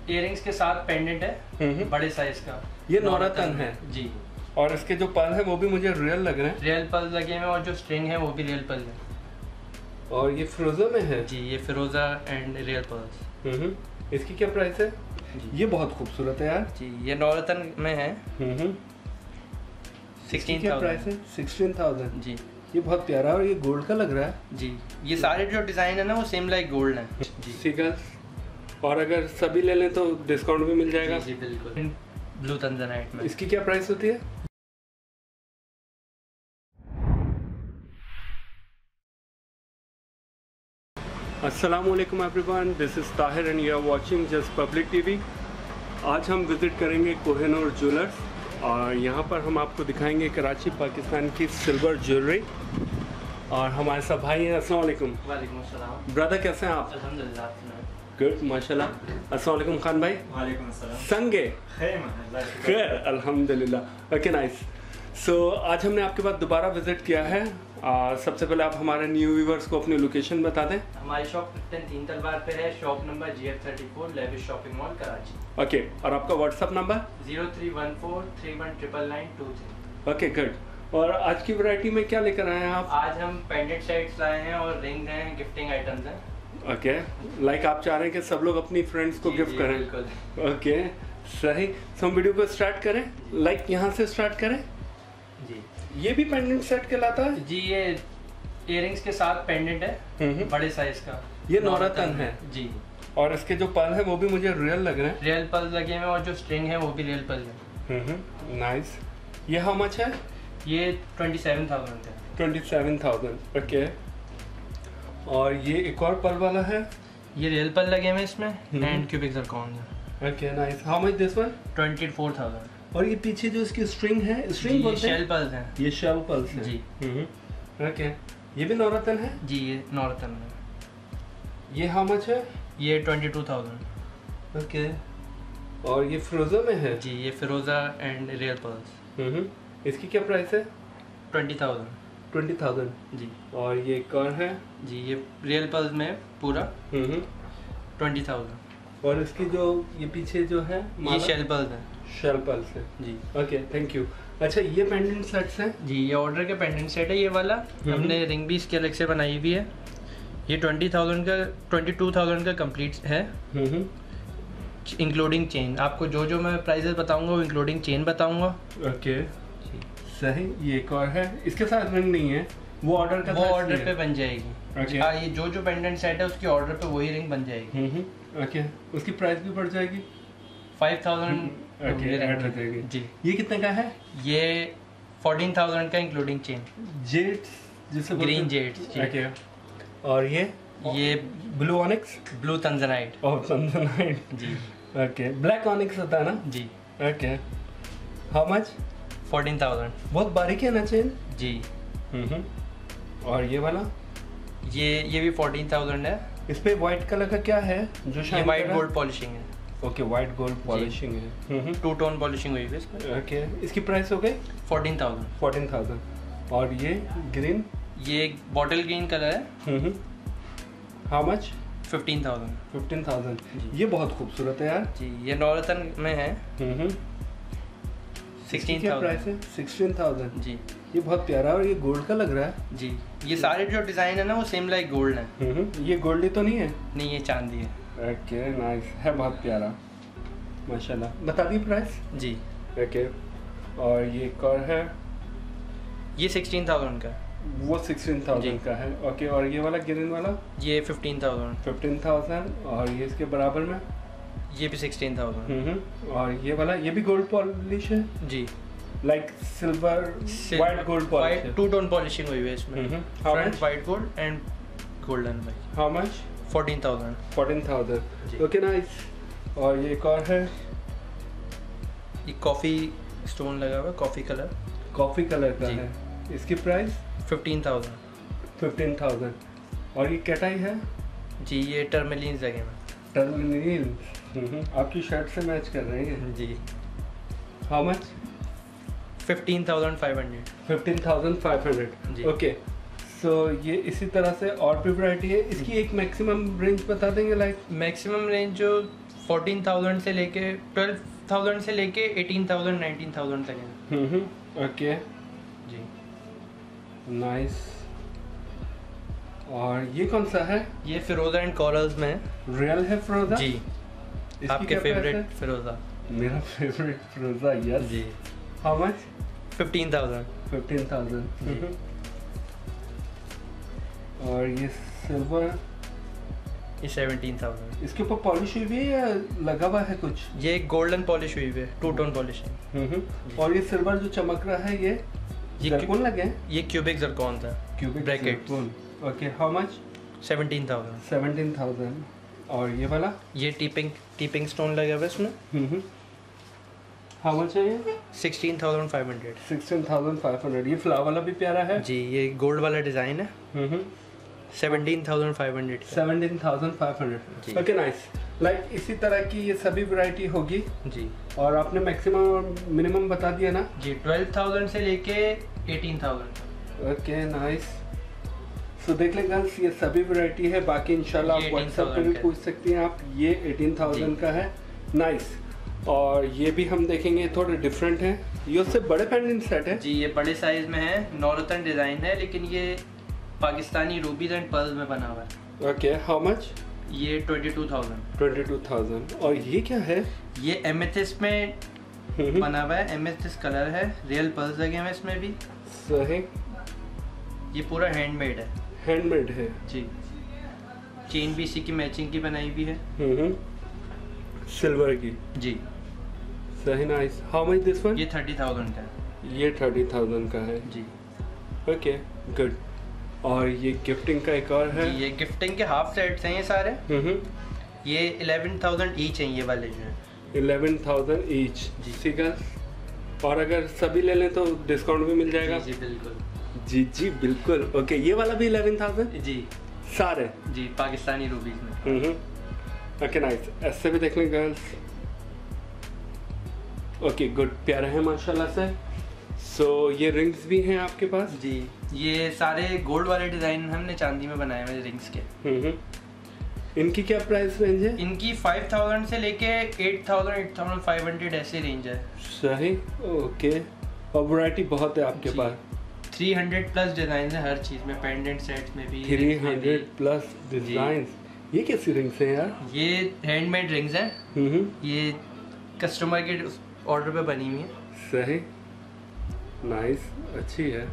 Earrings के साथ pendant है बड़े साइज का। ये नौरतन है जी। और इसके जो पर्ल है वो भी मुझे रियल लग रहे हैं। रियल पर्ल लगे हुए और जो स्ट्रिंग है वो भी रियल पर्ल है। और ये फिरोजा में है जी, ये फिरोजा एंड रियल पर्ल्स। इसकी क्या प्राइस है जी? ये बहुत खूबसूरत है यार जी। ये नौरतन में है। 16,000 प्राइस है। 16,000 जी। ये बहुत प्यारा और ये गोल्ड का लग रहा है जी। ये सारे जो डिजाइन है ना वो सेम लाइक गोल्ड है जी। सीगल्स, और अगर सभी ले लें तो डिस्काउंट भी मिल जाएगा। जी बिल्कुल। ब्लू तंजनाइट में इसकी क्या प्राइस होती है? अस्सलाम वालेकुम everyone, this is Tahir and you are watching just public TV. आज हम विज़िट करेंगे कोहिनूर ज्वेलर्स और यहाँ पर हम आपको दिखाएंगे कराची पाकिस्तान की सिल्वर ज्वेलरी। और हमारे सब भाई हैं। अस्सलाम वालेकुम। वालेकुम अस्सलाम। ब्रदर कैसे हैं आप? अल्हम्दुलिल्लाह। गुड माशाल्लाह। अस्सलाम वालेकुम खान भाई। वालेकुम अस्सलाम। संगे खैर अल्हम्दुलिल्लाह। Okay nice. सो आज हमने आपके पास दोबारा विजिट किया है। सबसे पहले आप हमारे न्यू व्यूवर्स को अपनी लोकेशन बता दें। हमारी शॉप 3 तलवार पे है, shop number GF34 lavish shopping mall Karachi. Okay, और आपका व्हाट्सअप नंबर 0314319923। Okay good. और आज की वैरायटी में क्या लेकर आए हैं आप? आज हम पेंडेंट सेट्स लाए हैं और रिंग हैं, गिफ्टिंग आइटम्स हैं। ओके, लाइक आप चाह रहे हैं कि सब लोग अपनी फ्रेंड्स को गिफ्ट करें। बिल्कुल। ओके सही। तो हम वीडियो को स्टार्ट करें, लाइक यहाँ से स्टार्ट करें जी। ये भी पेंडेंट सेट कहलाता है जी। ये इयरिंग्स के साथ पेंडेंट है बड़े साइज का। ये नौरतन है जी। और इसके जो पर्ल है वो भी मुझे रियल लग रहे हैं। रियल पर्ल लगे हुए और जो स्ट्रिंग है वो भी रियल पर्ल है। नाइस। ये हाउ मच है? ये 27,000 है। 27,000। ओके। और ये एक और पर्ल वाला है। ये रियल पर्ल लगे हुए इसमें एंड क्यूबिक ज़रकॉन है। Okay nice. How much this one? 24,000। और ये पीछे जो इसकी स्ट्रिंग है, स्ट्रिंग बोलते हैं? शेल पर्ल्स हैं। ये शेल पर्ल्स हैं जी। ओके। ये भी नौरतन है जी। ये नौरतन में। ये हाउ मच है? ये 22,000। ओके। और ये फिरोजा में है जी। ये फिरोजा एंड रियल पर्ल्स। इसकी क्या प्राइस है? 20,000। 20,000 जी। और ये एक और है जी। ये रियल पर्ल्स में पूरा 20,000। और इसकी जो ये पीछे जो है ये शेल पर्ल्स है। शेल पर्ल्स है जी। Okay thank you. अच्छा, ये पेंडेंट सेट्स हैं जी। ये ऑर्डर के पेंडेंट सेट है ये वाला। हमने रिंग भी इसके अलग से बनाई हुई है। ये 22,000 का कंप्लीट है इंक्लूडिंग चेन। आपको जो जो मैं प्राइसेस बताऊंगा वो इंक्लूडिंग चेन बताऊंगा। ओके सही। ये एक और है, इसके साथ रिंग नहीं है, वो ऑर्डर का, वो ऑर्डर पे बन जाएगी। Okay. हाँ, ये जो जो पेंडेंट सेट है उसकी ऑर्डर पे वही रिंग बन जाएगी। ओके। उसकी प्राइस भी बढ़ जाएगी। 5,000 जी। ये कितने का है? ये 14,000 का इंक्लूडिंग चेन। जेट्स जिसे ग्रीन जेट्स। ओके। और ये blue onyx, blue tanzanite. Oh tanzanite जी। ओके। ब्लैक ऑनिक्स होता है ना? जी। ओके। How much? 14,000। बहुत बारीक है ना चेन? जी। और ये वाला? ये भी 14,000 है। इस पे व्हाइट कलर का क्या है जो ये वाइट गोल्ड पॉलिशिंग है। ओके, व्हाइट गोल्ड पॉलिशिंग है। 2 टोन पॉलिशिंग हुई है इसमें। ओके। इसकी प्राइस हो गई 14,000। 14,000। और ये ग्रीन? ये बॉटल ग्रीन कलर है। How much? 15,000। 15,000। ये बहुत खूबसूरत है यार जी। ये नौरतन में है। 16,000 प्राइस है। 16,000 जी। ये बहुत प्यारा और ये गोल्ड का लग रहा है जी। ये सारे जो डिजाइन है ना वो सेम लाइक गोल्ड है। ये गोल्डी तो नहीं है? नहीं, ये चांदी है। ओके नाइस है, बहुत प्यारा माशाल्लाह। बता दी प्राइस? जी। ओके। और ये एक और है, ये 16,000 का है। वो 16,000 का है। ओके। और ये वाला ग्रीन वाला? ये 15,000। 15,000। और ये इसके बराबर में? ये भी 16,000। और ये वाला, ये भी गोल्ड पॉलिश है? जी। Like silver white gold polish है। 2 टोन पॉलिशिंग हुई है इसमें। Front white gold and golden. How much? 14,000। 14,000। Okay nice. और ये एक और है, ये कॉफी स्टोन लगा हुआ है, कॉफी कलर। कॉफी कलर का है। इसकी प्राइस? 15,000। 15,000। और ये कैटाई है? जी। ये टर्मलिन लगे हुए। टर्मिनल आपकी शर्ट से मैच कर रही है जी। How much? 15,500। 15,500 जी। ओके। सो ये इसी तरह से और भी वैरायटी है। इसकी एक मैक्सिमम रेंज बता देंगे? लाइक मैक्सिमम रेंज जो 14,000 से लेके 12,000 से लेके 18,000 19,000 तक है। ओके जी। नाइस। और ये कौन सा है? ये फिरोजा एंड कॉरल्स में है। रियल है फिरोजा? जी। इसकी आपके क्या प्राइस फेवरेट है? फिरोजा। मेरा फेवरेट फिरोजा, यस। जी। How much? 15,000। 15,000। और ये सिल्वर, ये 17,000। इसके ऊपर पॉलिश हुई भी है या लगा हुआ है कुछ? ये गोल्डन पॉलिश हुई है, 2 टोन पॉलिश है। और ये सिल्वर जो चमक रहा है, ये जरकॉन लगे हैं? ये क्यूबिक जरकॉन था। Cubic bracket. Okay, how much? 17,000। 17,000। और ये वाला? ये टीपिंग स्टोन लगा हुआ है इसमें। हाउ मच है ये? 16,500। 16,500। ये फ्लावर वाला भी प्यारा है। जी, ये गोल्ड वाला डिजाइन है। 17,500। 17,500। Okay, nice. लाइक इसी तरह की ये सभी वैरायटी होगी। जी। और आपने मैक्सिमम और मिनिमम बता दिया ना? जी, 12,000 से लेके 18,000। Okay, nice. सो देख लें गर्ल्स, ये सभी वैरायटी है। बाकी इंशाल्लाह ये आप व्हाट्सएप पे भी 18,000 पूछ सकती हैं आप। ये 18,000 का है। नाइस। और ये भी हम देखेंगे, थोड़े डिफरेंट हैं। ये उससे बड़े पेंडेंट सेट है। जी, ये बड़े साइज में है, नॉर्थन डिजाइन है, लेकिन ये पाकिस्तानी रूबीज एंड पर्ल्स में बना हुआ है। Okay, how much? ये 22,000। 22,000। और ये क्या है? ये एमेथिस्ट में बना हुआ है। एमेथिस्ट कलर है, रियल पर्ल्स लगे हुए हैं इसमें भी। सही। ये पूरा हैंडमेड है। हैंडमेड है। जी। चेन भी इसी की मैचिंग की बनाई हुई है। सिल्वर की। जी। सही, nice. How much this one? ये 30,000 का है। ये 30,000 का है। जी। Okay, good. और ये गिफ्टिंग का एक और है। जी, ये गिफ्टिंग के हाफ सेट्स हैं ये सारे। ये 11,000 ईच हैं ये वाले जो हैं। 11,000 ईच। जी। ठीक है। और अगर सभी ले लें तो डिस्काउंट भी मिल जाएगा? जी बिल्कुल। जी बिल्कुल। ओके, ये वाला भी 11,000? जी सारे? जी, पाकिस्तानी रूबीज में। Okay, nice. ऐसे भी देख लें गर्ल्स। Okay, good. प्यारा है माशाल्लाह से। सो ये रिंग्स भी हैं आपके पास? जी, ये सारे गोल्ड वाले डिजाइन हमने चांदी में बनाए हुए रिंग्स के। इनकी क्या प्राइस रेंज है? इनकी 5,000 से लेके 8,000 8,500 ऐसी रेंज है। सही। ओके। और वैरायटी बहुत है आपके जी। पास? 300 प्लस डिजाइन है हर चीज में, पेंडेंट सेट्स में भी। 300 प्लस डिजाइन। ये कैसी रिंग्स हैं यार? ये हैंडमेड रिंग्स हैं। ये कस्टमर के ऑर्डर पे बनी हुई है। सही, नाइस, अच्छी है,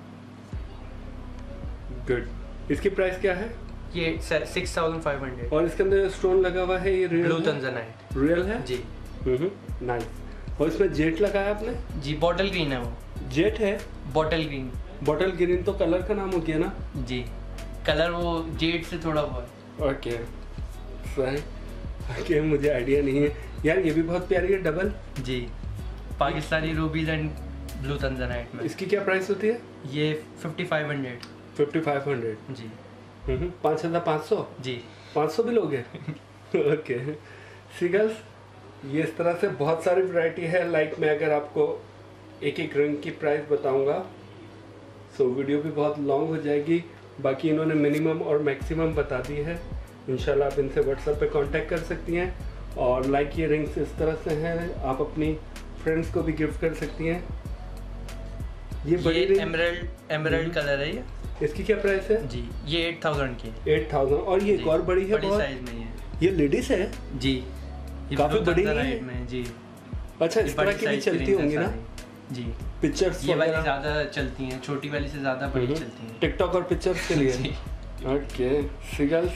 गुड। इसकी प्राइस क्या है? ये 6,500। और इसके अंदर स्टोन लगा हुआ है, ये रियल ब्लू है? तंजनाइट। रियल है जी। नाइस। और इसमें जेट लगाया आपने? जी, बॉटल ग्रीन है वो। जेट है? Bottle green. बॉटल ग्रीन तो कलर का नाम हो गया ना? जी, कलर वो जेट से थोड़ा बहुत। ओके, सही। ओके, मुझे आइडिया नहीं है यार। ये भी बहुत प्यारी है, डबल। जी, Pakistani rubies and blue tanzanite में। इसकी क्या प्राइस होती है? ये 5,500। 5,500। जी। 5,500? जी। 500 भी लोगे? ओके। सिगल्स, ये इस तरह से बहुत सारी वैरायटी है। लाइक मैं अगर आपको एक एक रिंग की प्राइस बताऊंगा सो वीडियो भी बहुत लॉन्ग हो जाएगी। बाकी इन्होंने मिनिमम और मैक्सिमम बता दी है। इंशाल्लाह आप इनसे व्हाट्सएप पे कांटेक्ट कर सकती हैं। और लाइक ये रिंग्स इस तरह से हैं, आप अपनी फ्रेंड्स को भी गिफ्ट कर सकती हैं। ये बड़ी रिंग एमरल्ड कलर है ये। इसकी क्या प्राइस है? जी, ये 8,000 की है। 8,000। और ये एक और बड़ी है, बड़ी बहुत साइज में ये लेडीज है? जी, ये काफी blue बड़ी tanzanite है। में। जी। अच्छा, इस तरह की भी चलती होंगी ना? जी, पिक्चर्स ये वाली ज्यादा चलती हैं, छोटी वाली से ज्यादा बड़ी चलती हैं। टिकटॉक और पिक्चर्स के लिए। जी। Okay, seagulls,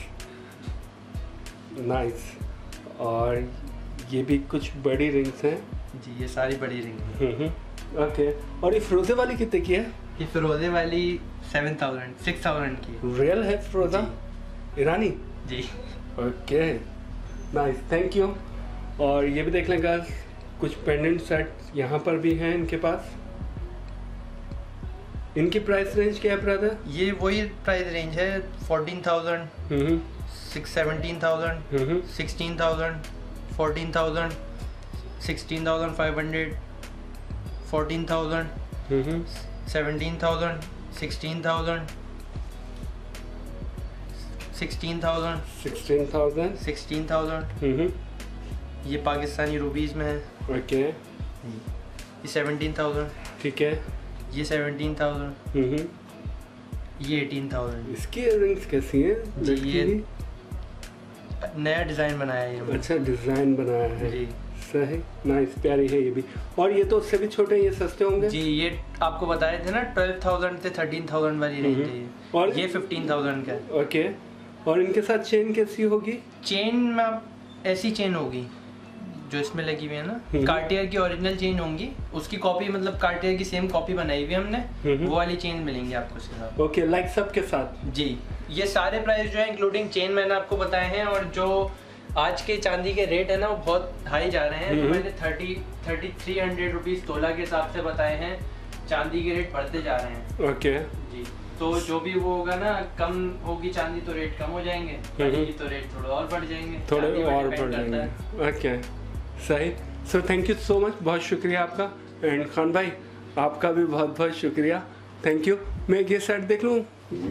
nice. और ये भी कुछ बड़ी रिंग्स हैं। जी, ये सारी बड़ी रिंग है। ओके। और ये फिरोजे वाली कितने की है? ये फिरोजे वाली 6,000 की है। रियल है फिरोजा? ईरानी? जी। Okay, nice, thank you. और ये भी देख लें गाइस, कुछ पेंडेंट सेट यहाँ पर भी हैं इनके पास। इनकी प्राइस रेंज क्या है ब्रदर? ये वही प्राइस रेंज है, 14,000, 17,000, 16,000, 14,000, 16,500, 14,000, 17,000, 16,000, 16,000, 16,000, 16,000, ये पाकिस्तानी रुपीज़ में है। ओके, ये 17,000। ठीक है। ये 17,000। ये 18,000। इसकी इयररिंग्स कैसी हैं? जी ये नया डिज़ाइन बनाया है ये। अच्छा डिज़ाइन बनाया है जी। सही, नाइस, प्यारी है ये भी। और ये तो उससे भी छोटे हैं, ये सस्ते होंगे? जी ये आपको बताए थे ना 12,000 से 13,000 वाली रेंज है ये। और ये 15,000 का है। ओके, और इनके साथ चेन कैसी होगी? चेन में आप ऐसी चेन होगी जो इसमें लगी हुई है ना, कार्टियर की ओरिजिनल चेन होंगी, उसकी कॉपी मतलब कार्टियर की सेम कॉपी बनाई हुई है हमने, वो वाली चेन मिलेंगी आपको इसके साथ। ओके, लाइक सब के साथ। जी ये सारे प्राइस जो है इंक्लूडिंग चेन मैंने आपको बताए हैं, और जो आज के चांदी के रेट है ना वो बहुत हाई जा रहे हैं। तो मैंने 300 रुपीज़ तोला के हिसाब से बताए हैं, चांदी के रेट बढ़ते जा रहे हैं। ओके जी, तो जो भी वो होगा ना, कम होगी चांदी तो रेट कम हो जाएंगे, बढ़ेगी तो रेट थोड़े और बढ़ जाएंगे, थोड़े और बढ़ जाएंगे। ओके सही। So thank you so much, बहुत शुक्रिया आपका। एंड खान भाई आपका भी बहुत बहुत शुक्रिया, थैंक यू। मैं ये सेट देख लूँ?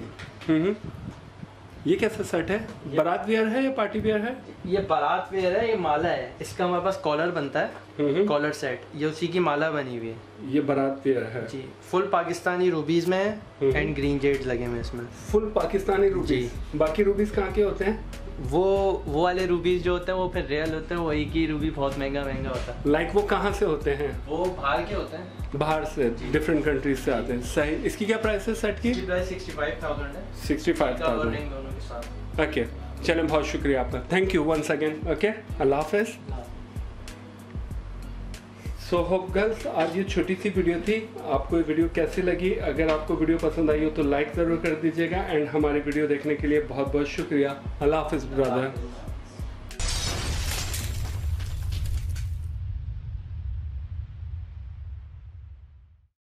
ये कैसा सेट है? बारात वियर है या पार्टी वियर है? ये बारात वेयर है, ये माला है, इसका हमारे पास कॉलर बनता है, कॉलर सेट, ये उसी की माला बनी हुई है। ये बारात वेयर है जी, फुल पाकिस्तानी रूबीज में है एंड ग्रीन जेड्स लगे हुए इसमें। Full Pakistani rubies. बाकी रूबीज कहाँ के होते हैं? वो वाले रूबीज जो होते हैं वो फिर रियल होते हैं, वही की रूबी बहुत महंगा होता है। लाइक वो कहाँ से होते हैं? वो बाहर के होते हैं, बाहर से, डिफरेंट कंट्रीज से आते हैं। सही। इसकी क्या प्राइस है सेट की? 65,000 है। 65,000 दोनों के साथ। ओके, चलें, बहुत शुक्रिया आपका, thank you once again. Okay, अल्लाह हाफिज़। सो होप गर्ल्स, आज ये छोटी सी वीडियो थी, आपको ये वीडियो कैसी लगी? अगर आपको वीडियो पसंद आई हो तो लाइक ज़रूर कर दीजिएगा, एंड हमारी वीडियो देखने के लिए बहुत बहुत शुक्रिया। अल्लाह हाफिज़ ब्रदर।